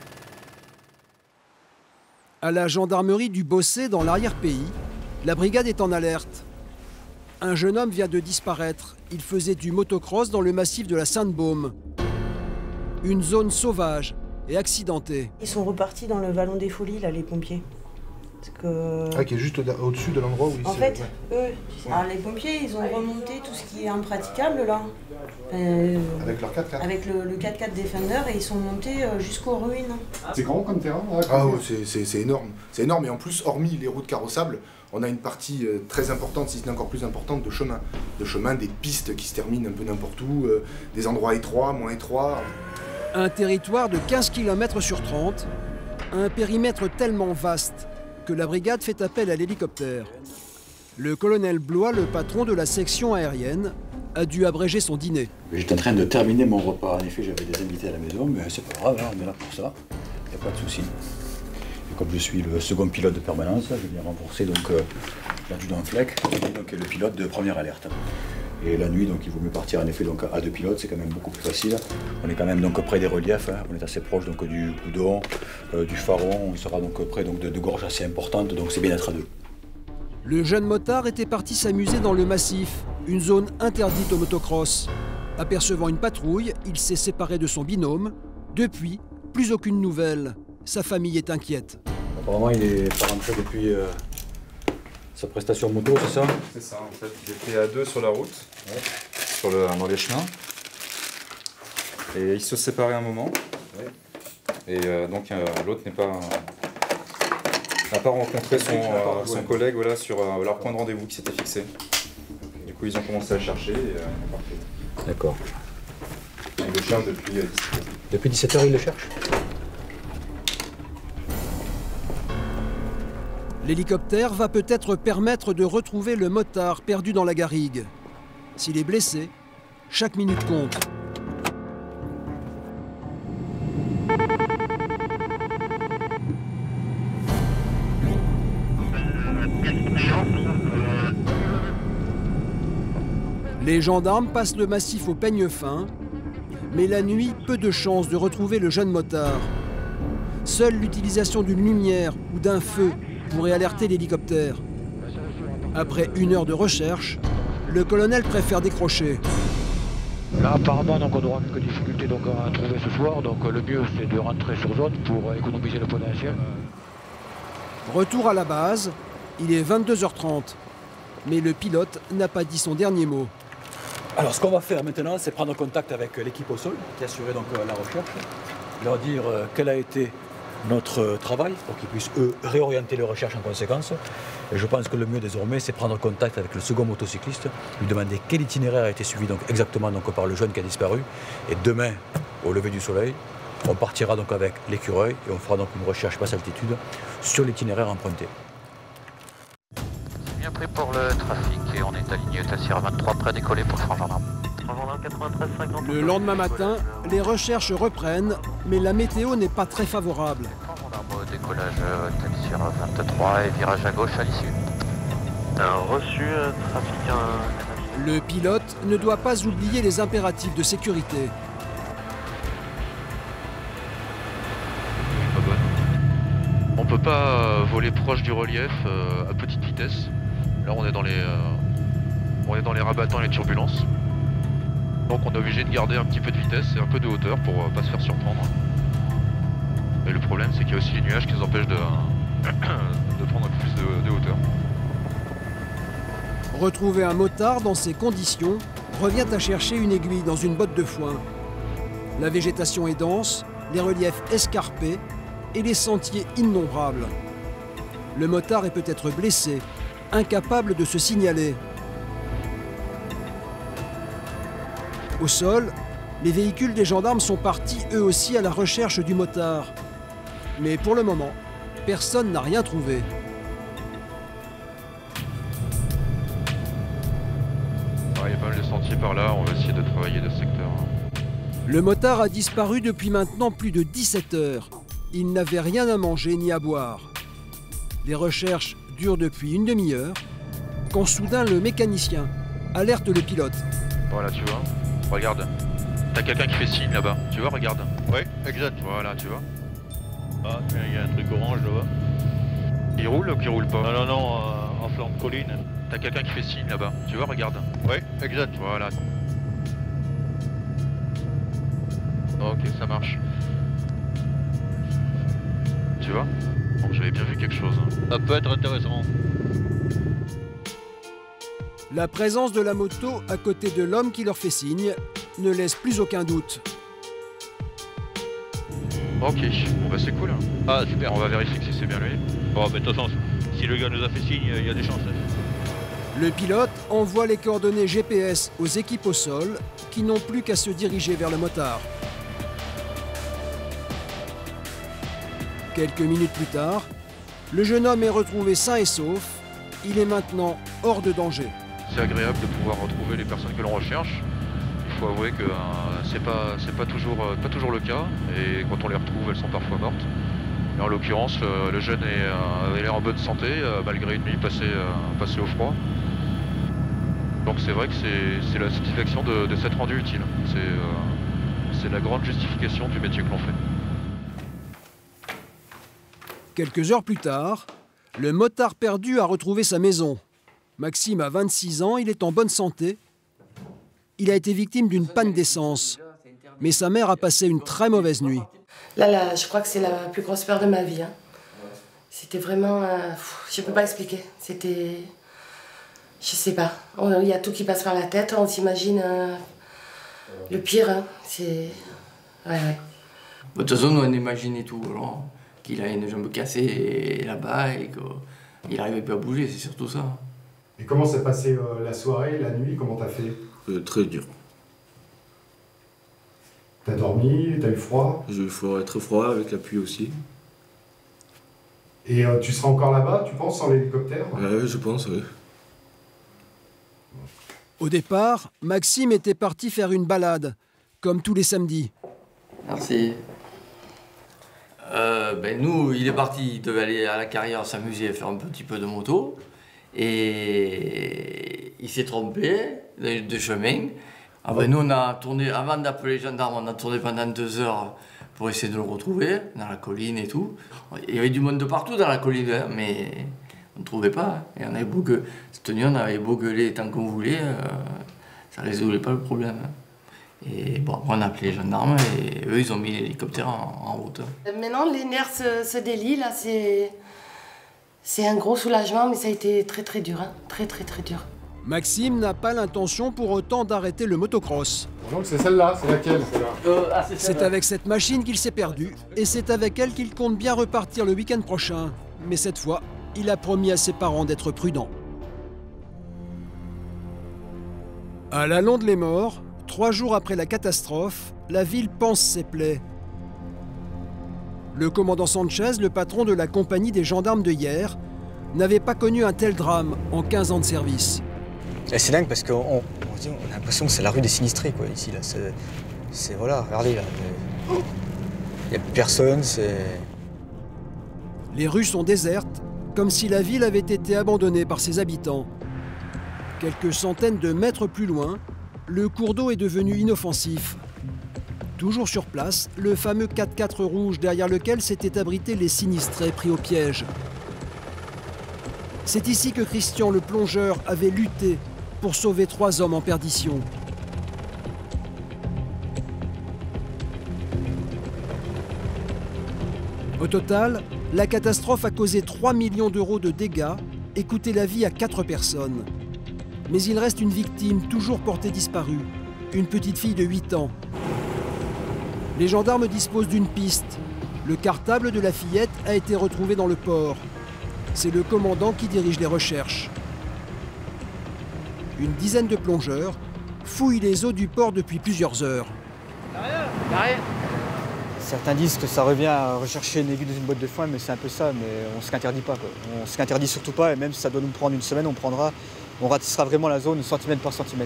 À la gendarmerie du Bossé, dans l'arrière-pays, la brigade est en alerte. Un jeune homme vient de disparaître. Il faisait du motocross dans le massif de la Sainte-Baume. Une zone sauvage et accidentée. Ils sont repartis dans le vallon des Folies, là, les pompiers. Parce que... Ah, qui est juste au-dessus de l'endroit où ils En fait, ouais. eux, alors les pompiers, ils ont remonté tout ce qui est impraticable, là. Euh, avec leur quatre quatre. Avec le, le quatre quatre Defender, et ils sont montés jusqu'aux ruines. C'est grand comme terrain? Là, ah ouais, c'est énorme. C'est énorme, et en plus, hormis les routes carrossables, on a une partie euh, très importante, si ce n'est encore plus importante, de chemin. De chemin, des pistes qui se terminent un peu n'importe où, euh, des endroits étroits, moins étroits. Un territoire de quinze kilomètres sur trente, un périmètre tellement vaste que la brigade fait appel à l'hélicoptère. Le colonel Blois, le patron de la section aérienne, a dû abréger son dîner. J'étais en train de terminer mon repas. En effet, j'avais des invités à la maison, mais c'est pas grave, hein, on est là pour ça. Il n'y a pas de souci. Et comme je suis le second pilote de permanence, je viens renforcer donc euh, l'adjudant Fleck, donc est le pilote de première alerte. Et la nuit, donc il vaut mieux partir en effet donc à deux pilotes, c'est quand même beaucoup plus facile. On est quand même donc près des reliefs, hein. On est assez proche donc du Goudon, euh, du Faron, on sera donc près donc de, de gorges assez importantes, donc c'est bien d'être à deux. Le jeune motard était parti s'amuser dans le massif, une zone interdite au motocross. Apercevant une patrouille, il s'est séparé de son binôme. Depuis, plus aucune nouvelle. Sa famille est inquiète. Apparemment, il est pas rentré depuis euh, sa prestation moto, c'est ça? C'est ça, en fait. Il était à deux sur la route, ouais. sur le, dans les chemins. Et ils se séparaient un moment. Ouais. Et euh, donc euh, l'autre n'est pas... n'a pas rencontré son, euh, son collègue voilà, sur euh, leur point de rendez-vous qui s'était fixé. Du coup, ils ont commencé à chercher et euh, ils ont parti. D'accord. Et le chien depuis euh, dix-sept heures. Depuis dix-sept heures, il le cherche? L'hélicoptère va peut-être permettre de retrouver le motard perdu dans la garrigue. S'il est blessé, chaque minute compte. Les gendarmes passent le massif au peigne fin, mais la nuit, peu de chances de retrouver le jeune motard. Seule l'utilisation d'une lumière ou d'un feu pourrait alerter l'hélicoptère. Après une heure de recherche, le colonel préfère décrocher. Là, apparemment, donc, on aura quelques difficultés donc, à trouver ce soir, donc le mieux c'est de rentrer sur zone pour économiser le potentiel. Retour à la base, il est vingt-deux heures trente, mais le pilote n'a pas dit son dernier mot. Alors ce qu'on va faire maintenant, c'est prendre contact avec l'équipe au sol qui assurait donc la recherche, leur dire quel a été notre travail pour qu'ils puissent eux réorienter les recherches en conséquence. Et je pense que le mieux désormais, c'est prendre contact avec le second motocycliste, lui demander quel itinéraire a été suivi donc exactement donc, par le jeune qui a disparu. Et demain, au lever du soleil, on partira donc avec l'écureuil et on fera donc une recherche basse altitude sur l'itinéraire emprunté. Bien pris pour le trafic et on est aligné à Sierra vingt-trois, prêt à décoller pour le franc gendarme. Le lendemain matin, les recherches reprennent, mais la météo n'est pas très favorable. Décollage Sierra vingt-trois et virage à gauche à l'issue. Un reçu, trafic un... Le pilote ne doit pas oublier les impératifs de sécurité. On peut pas voler proche du relief euh, à petite vitesse. Là on est dans les euh, on est dans les rabattants et les turbulences. Donc on est obligé de garder un petit peu de vitesse et un peu de hauteur pour euh, pas se faire surprendre. Et le problème c'est qu'il y a aussi les nuages qui nous empêchent de, de prendre un peu plus de, de hauteur. Retrouver un motard dans ces conditions revient à chercher une aiguille dans une botte de foin. La végétation est dense, les reliefs escarpés et les sentiers innombrables. Le motard est peut-être blessé, incapable de se signaler. Au sol, les véhicules des gendarmes sont partis eux aussi à la recherche du motard. Mais pour le moment, personne n'a rien trouvé. Il y a pas mal de sentiers par là, on va essayer de travailler de ce secteur. Le motard a disparu depuis maintenant plus de dix-sept heures. Il n'avait rien à manger ni à boire. Les recherches durent depuis une demi-heure, quand soudain le mécanicien alerte le pilote. Voilà, tu vois, regarde. T'as quelqu'un qui fait signe là-bas, tu vois, regarde. Ouais, exact. Voilà, tu vois. Ah, il y a un truc orange là-bas. Il roule ou qui roule pas? Non, non, non, euh, en flanc de colline. T'as quelqu'un qui fait signe là-bas, tu vois, regarde. Ouais, exact. Voilà. Ok, ça marche. Tu vois? Bon, j'avais bien vu quelque chose. Ça peut être intéressant. La présence de la moto à côté de l'homme qui leur fait signe ne laisse plus aucun doute. Ok, bon bah c'est cool. Ah super. On va vérifier que c'est bien lui. Bon bah de toute façon, si le gars nous a fait signe, il y a des chances. Le pilote envoie les coordonnées G P S aux équipes au sol qui n'ont plus qu'à se diriger vers le motard. Quelques minutes plus tard, le jeune homme est retrouvé sain et sauf. Il est maintenant hors de danger. C'est agréable de pouvoir retrouver les personnes que l'on recherche. Il faut avouer que euh, c'est pas, c'est pas toujours, euh, pas toujours le cas. Et quand on les retrouve, elles sont parfois mortes. Et en l'occurrence, le, le jeune est, euh, avait l'air en bonne santé, euh, malgré une nuit passée, euh, passée au froid. Donc c'est vrai que c'est la satisfaction de, de s'être rendu utile. C'est euh, la grande justification du métier que l'on fait. Quelques heures plus tard, le motard perdu a retrouvé sa maison. Maxime a vingt-six ans, il est en bonne santé. Il a été victime d'une panne d'essence. Mais sa mère a passé une très mauvaise nuit. Là, là, je crois que c'est la plus grosse peur de ma vie. Hein. C'était vraiment... Euh, je ne peux pas expliquer. C'était... Je sais pas. Il y a tout qui passe par la tête. On s'imagine euh, le pire. Hein. C'est... Ouais, ouais. De toute façon, on imaginait tout. Qu'il a une jambe cassée là-bas et qu'il n'arrivait plus à bouger. C'est surtout ça. Et comment s'est passée euh, la soirée, la nuit? Comment t'as fait? euh, Très dur. T'as dormi? T'as eu froid? J'ai eu froid, très froid, avec la pluie aussi. Et euh, tu seras encore là-bas, tu penses, sans l'hélicoptère? Oui, je pense, oui. Au départ, Maxime était parti faire une balade, comme tous les samedis. Merci. Euh, ben nous, il est parti, il devait aller à la carrière s'amuser, faire un petit peu de moto. Et il s'est trompé de, de chemin. Ah ben nous, on a tourné, avant d'appeler les gendarmes, on a tourné pendant deux heures pour essayer de le retrouver, dans la colline et tout. Il y avait du monde de partout dans la colline, hein, mais on ne trouvait pas. Et on avait beau gueuler, cette nuit, on avait beau gueuler tant qu'on voulait, euh, ça ne résolvait pas le problème. Et bon, on a appelé les gendarmes et eux, ils ont mis l'hélicoptère en, en route. Maintenant, les nerfs se, se délient, là, c'est... C'est un gros soulagement, mais ça a été très très dur, hein. Très très très dur. Maxime n'a pas l'intention pour autant d'arrêter le motocross. Donc c'est celle-là, c'est laquelle celle-là euh, ah, C'est avec cette machine qu'il s'est perdu, et c'est avec elle qu'il compte bien repartir le week-end prochain. Mais cette fois, il a promis à ses parents d'être prudent. À la Londe-les-Morts, trois jours après la catastrophe, la ville panse ses plaies. Le commandant Sanchez, le patron de la compagnie des gendarmes de Hyères, n'avait pas connu un tel drame en quinze ans de service. C'est dingue parce qu'on on, on a l'impression que c'est la rue des sinistrés, quoi, ici. Là. C'est, voilà, regardez, là. Il n'y a plus personne, c'est... Les rues sont désertes, comme si la ville avait été abandonnée par ses habitants. Quelques centaines de mètres plus loin, le cours d'eau est devenu inoffensif. Toujours sur place, le fameux quatre-quatre rouge derrière lequel s'étaient abrités les sinistrés pris au piège. C'est ici que Christian le plongeur avait lutté pour sauver trois hommes en perdition. Au total, la catastrophe a causé trois millions d'euros de dégâts et coûté la vie à quatre personnes. Mais il reste une victime toujours portée disparue, une petite fille de huit ans. Les gendarmes disposent d'une piste. Le cartable de la fillette a été retrouvé dans le port. C'est le commandant qui dirige les recherches. Une dizaine de plongeurs fouillent les eaux du port depuis plusieurs heures. Derrière. Certains disent que ça revient à rechercher une aiguille dans une boîte de foin, mais c'est un peu ça, mais on ne se l'interdit pas, quoi. On ne se l'interdit surtout pas, et même si ça doit nous prendre une semaine, on prendra, on ratissera vraiment la zone centimètre par centimètre.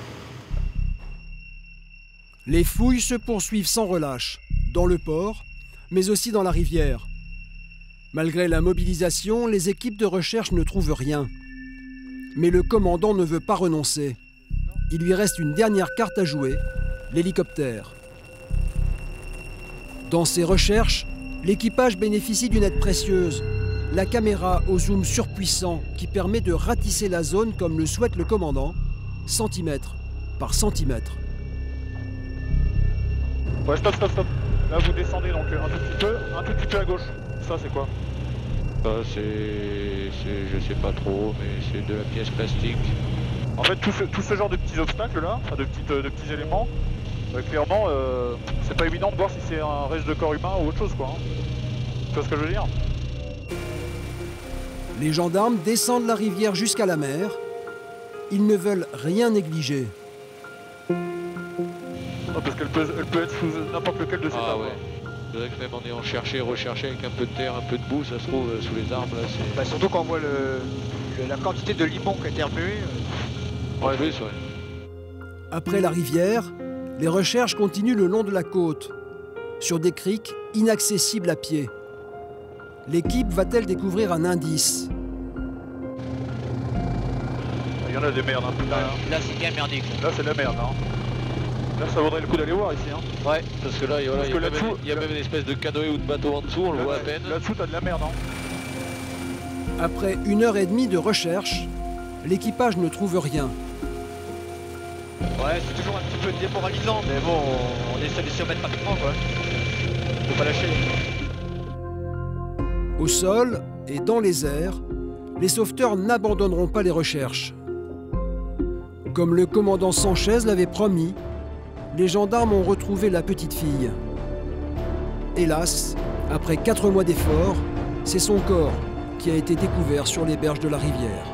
Les fouilles se poursuivent sans relâche, dans le port, mais aussi dans la rivière. Malgré la mobilisation, les équipes de recherche ne trouvent rien. Mais le commandant ne veut pas renoncer. Il lui reste une dernière carte à jouer, l'hélicoptère. Dans ses recherches, l'équipage bénéficie d'une aide précieuse, la caméra au zoom surpuissant qui permet de ratisser la zone comme le souhaite le commandant, centimètre par centimètre. Ouais, stop, stop, stop. Là, vous descendez donc un tout petit peu, un tout petit peu à gauche. Ça, c'est quoi? euh, C'est... je sais pas trop, mais c'est de la pièce plastique. En fait, tout ce, tout ce genre de petits obstacles là, enfin de, petites, de petits éléments, euh, clairement, euh, c'est pas évident de voir si c'est un reste de corps humain ou autre chose, quoi. Hein. Tu vois ce que je veux dire? Les gendarmes descendent la rivière jusqu'à la mer. Ils ne veulent rien négliger. Non, parce qu'elle peut, elle peut être sous n'importe lequel de ces ah, arbres. Ouais. C'est vrai que même en ayant cherché, recherché avec un peu de terre, un peu de boue, ça se trouve sous les arbres là. Bah, surtout quand on voit le, le, la quantité de limon qui a été remuée. Euh... Ouais, oui, c'est vrai. Après la rivière, les recherches continuent le long de la côte, sur des criques inaccessibles à pied. L'équipe va-t-elle découvrir un indice? Il y en a des merdes un peu derrière. Là, c'est bien merdique. Là, c'est de la merde. Hein. Là, ça vaudrait le coup d'aller voir ici. Hein. Ouais, parce que là, il y a, voilà, il y a, même, il y a même une espèce de canoë ou de bateau en dessous, on le voit à peine. Là-dessous, t'as de la merde. Hein. Après une heure et demie de recherche, l'équipage ne trouve rien. Ouais, c'est toujours un petit peu démoralisant, mais bon, on, on essaie de s'y remettre rapidement, quoi. Faut pas lâcher. Au sol et dans les airs, les sauveteurs n'abandonneront pas les recherches. Comme le commandant Sanchez l'avait promis, les gendarmes ont retrouvé la petite fille. Hélas, après quatre mois d'efforts, c'est son corps qui a été découvert sur les berges de la rivière.